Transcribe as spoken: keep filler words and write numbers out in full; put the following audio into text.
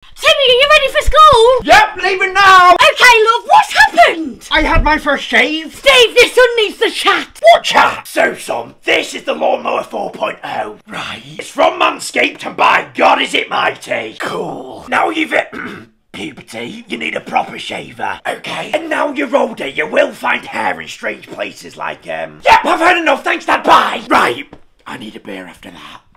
Timmy, are you ready for school? Yep, leaving now. Okay, love, what's happened? I had my first shave. Steve, this son needs the chat. What chat? So, son, this is the Lawnmower four point oh. Right. It's from Manscaped, and by God is it mighty. Cool. Now you've hit puberty, you need a proper shaver. Okay. And now you're older, you will find hair in strange places like, um... Yep, I've heard enough, thanks, Dad, bye. Right. I need a beer after that.